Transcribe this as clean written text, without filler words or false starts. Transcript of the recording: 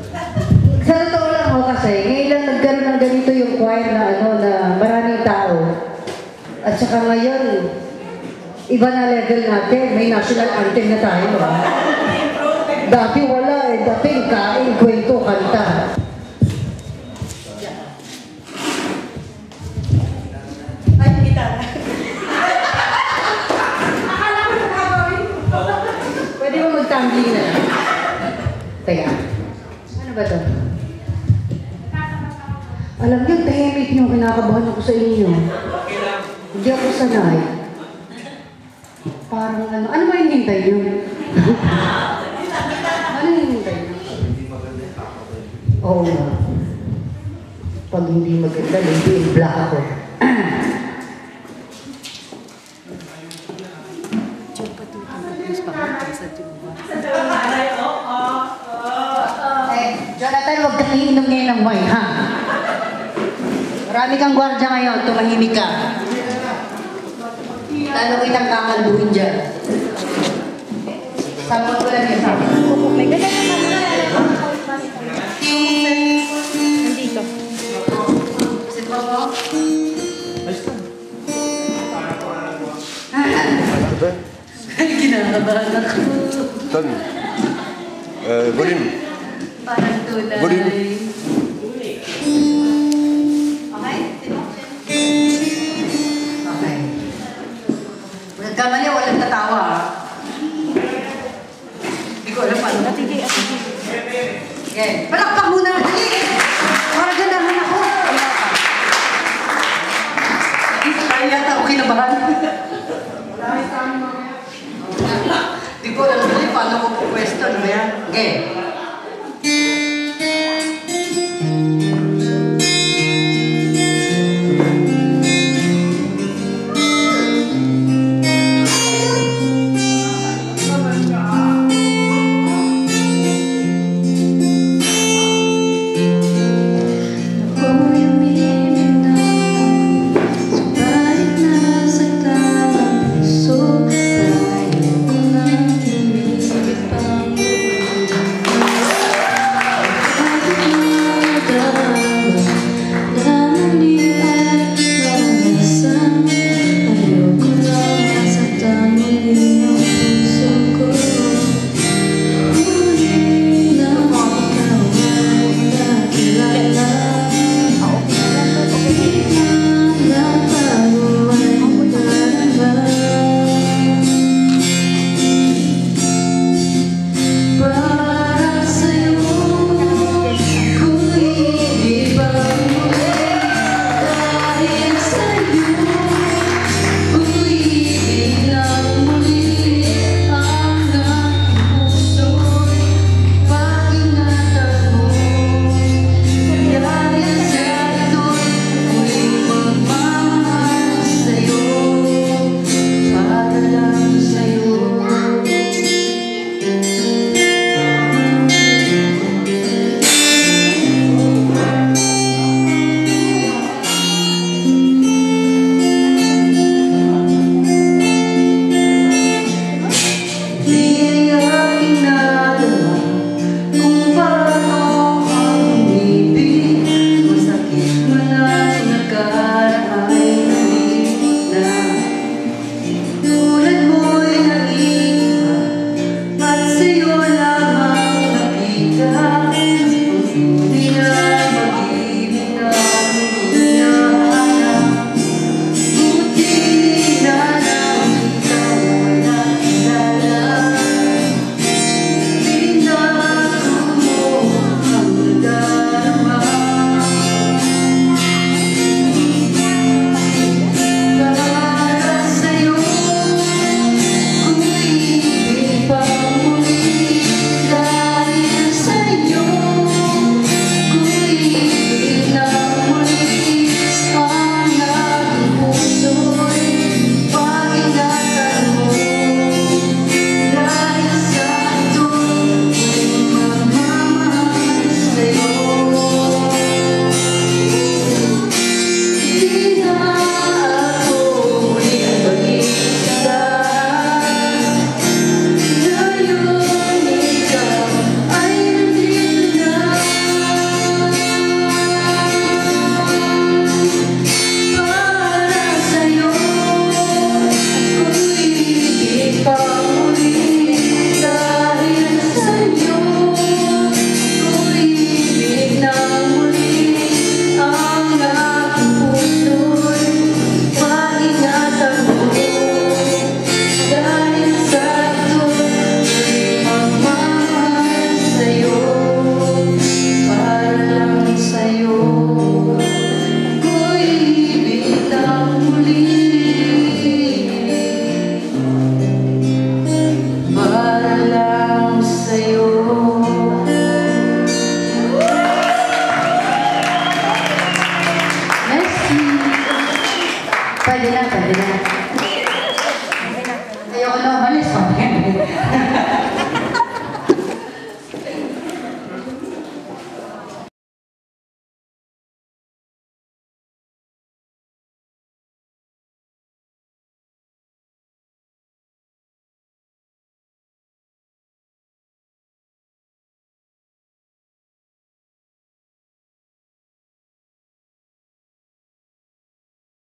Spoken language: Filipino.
Sa totoo lang ako kasi, ngayon lang nagkaroon ng ganito yung choir na na maraming tao. At saka ngayon, iba na level natin. May national anthem na tayo. Dati wala eh. Dati kain, kwento, kanta. Ay, gitara. Pwede mo mag-tumbling na. Teka. Ano ba ito? Alam niyo, tahimik niyo. Kinakabahan ako sa inyo. Hindi ako sanay. Parang ano. Ano ba yung hintay niyo? Ano yung hintay niyo? Oo nga. Pag hindi maganda, hindi yung black ako. Jonathan, huwag kang iinom ngayon ng wine, ha? Marami kang gwardya ngayon, tumahimik ka. Lalo kitang kakalbuhin dyan. Sabot ko lang yun, sabot. May ganda naman na. Nandito. Sit mo po. Ay, kinakabahan ako. Ton. Volume. Parang tulay. Volume. Okay? Okay. Nagkamali, walang tatawa. Hindi ko alam paano. Atigay. Okay. Palakpak muna! Dali! Para ganahan ako. Ay, yata ako kinabahan. Hindi ko alam paano ko po pwesto. Ano ba yan? Okay.